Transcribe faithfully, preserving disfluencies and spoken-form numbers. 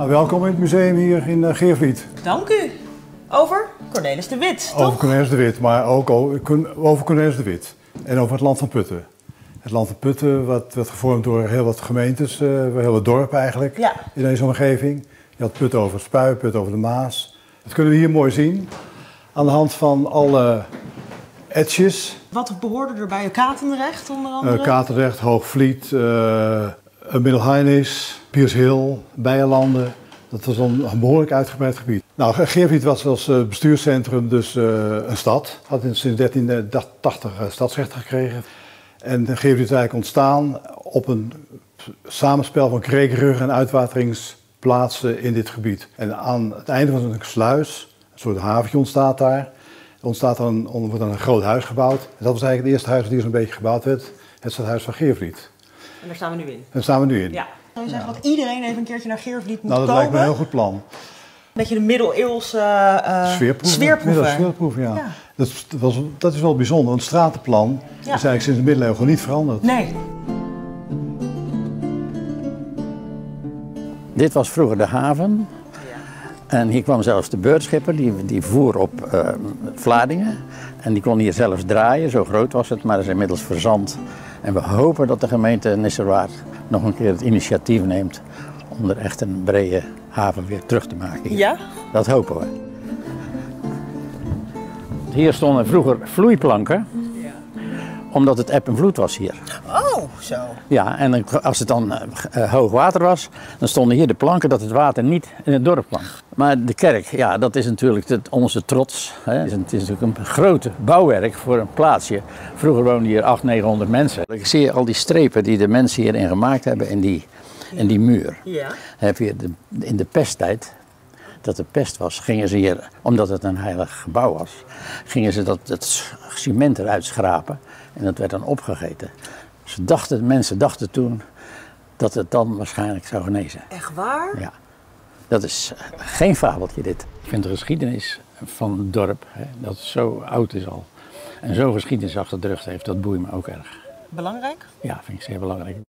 Nou, welkom in het museum hier in uh, Geervliet. Dank u. Over Cornelis de Witt, toch? Over Cornelis de Witt, maar ook over Cornelis de Witt. En over het land van Putten. Het land van Putten wat werd gevormd door heel wat gemeentes, uh, heel wat dorpen eigenlijk, ja. In deze omgeving. Je had Putten over het Spui, Putten over de Maas. Dat kunnen we hier mooi zien. Aan de hand van alle etjes. Wat behoorde er bij Katendrecht onder andere? Uh, Katendrecht, Hoogvliet, uh, Middelheinis, Piershill, Beierlanden. Dat was een behoorlijk uitgebreid gebied. Nou, Geervliet was als bestuurscentrum dus uh, een stad. Had sinds dertien tachtig stadsrecht gekregen. En Geervliet is eigenlijk ontstaan op een samenspel van kreekruggen en uitwateringsplaatsen in dit gebied. En aan het einde van een sluis, een soort haventje ontstaat daar. Er ontstaat dan een, wordt dan een groot huis gebouwd. En dat was eigenlijk het eerste huis dat hier zo'n beetje gebouwd werd. Het stadhuis van Geervliet. En daar staan we nu in? Daar staan we nu in. Ja. Zou je zeggen ja. dat iedereen even een keertje naar Geervliet moet nou, dat komen? lijkt me een heel goed plan. Een beetje de middeleeuwse uh, sfeerproeven. sfeerproeven. sfeerproeven ja. Ja. Dat, was, dat is wel bijzonder, want het stratenplan ja. is eigenlijk sinds de middeleeuwen gewoon niet veranderd. Nee. Dit was vroeger de haven. En hier kwam zelfs de beurtschipper, die, die voer op uh, Vlaardingen. En die kon hier zelfs draaien, zo groot was het, maar dat is inmiddels verzand. En we hopen dat de gemeente Nisserwaard nog een keer het initiatief neemt om er echt een brede haven weer terug te maken. Hier. Ja? Dat hopen we. Hier stonden vroeger vloeiplanken, ja. Omdat het eb en vloed was hier. Oh, zo. Ja, en als het dan uh, hoog water was, dan stonden hier de planken dat het water niet in het dorp kwam. Maar de kerk, ja, dat is natuurlijk het, onze trots. Hè. Het, is een, het is natuurlijk een groot bouwwerk voor een plaatsje. Vroeger woonden hier achthonderd, negenhonderd mensen. Ik zie al die strepen die de mensen hierin gemaakt hebben in die, in die muur. Ja. Heb je de, in de pesttijd, dat de pest was, gingen ze hier, omdat het een heilig gebouw was, gingen ze dat, het cement eruit schrapen en dat werd dan opgegeten. Ze dachten, mensen dachten toen dat het dan waarschijnlijk zou genezen. Echt waar? Ja. Dat is geen fabeltje dit. Ik vind de geschiedenis van het dorp, hè, dat het zo oud is al en zo'n geschiedenis achter de rug heeft, dat boeit me ook erg. Belangrijk? Ja, vind ik zeer belangrijk.